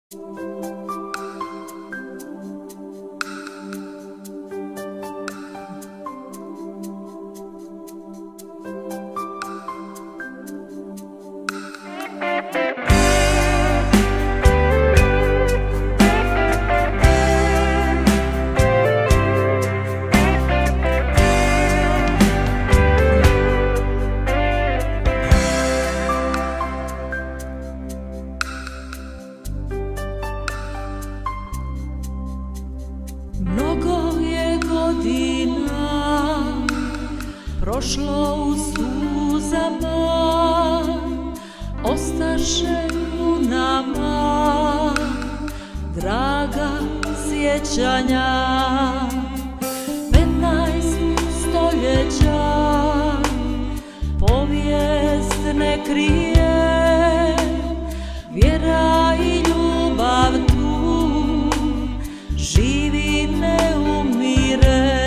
Mnogo je godina prošlo u suzama, ostaše u nama draga sjećanja. 15 stoljeća povijest ne krije, vjera i ljubav tu živi, ne umire.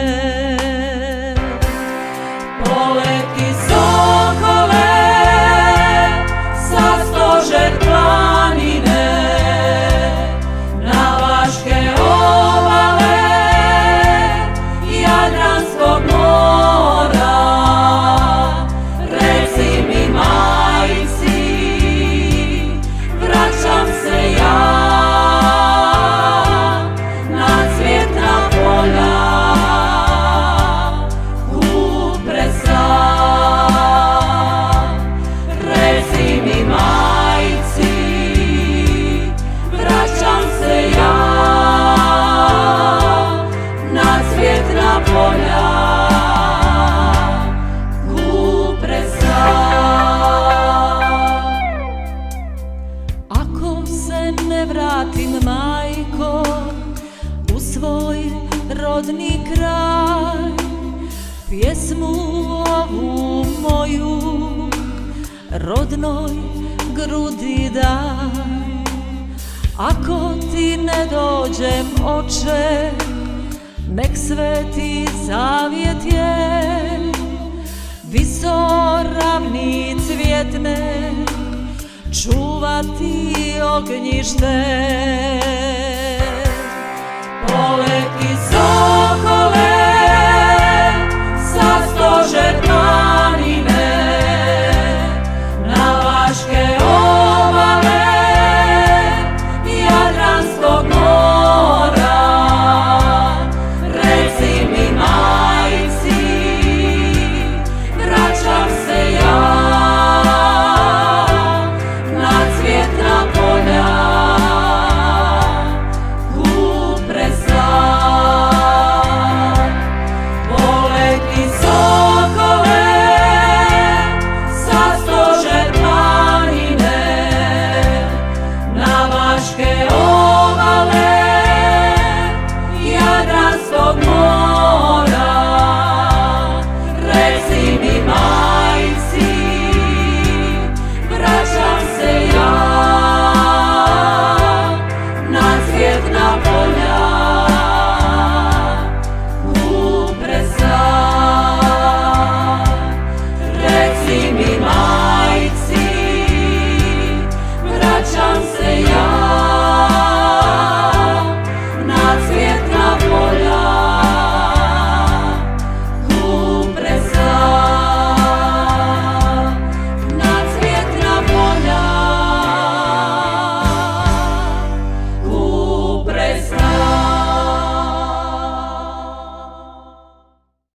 Poleti sokole sa stožer planine, na vaške obale Jadranskog mora. Reci mi, majci, vraćam se ja na cvjetna polja kupresa. Reci mi, majci, vraćam se ja na cvjetna polja kupresa. Ako se ne vratim, majko, u svoj rodni kraj, pjesmu ovu moju rodnoj grudi daj. Ako ti ne dođem, oče, nek sveti zavjet je visoravni cvjetne, čuvati ognjište. Poleti